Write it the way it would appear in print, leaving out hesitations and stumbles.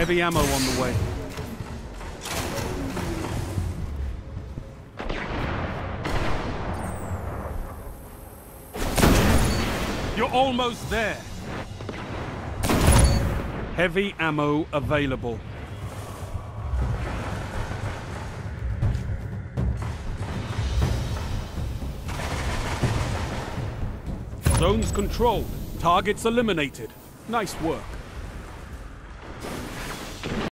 Heavy ammo on the way. You're almost there. Heavy ammo available. Zones controlled. Targets eliminated. Nice work.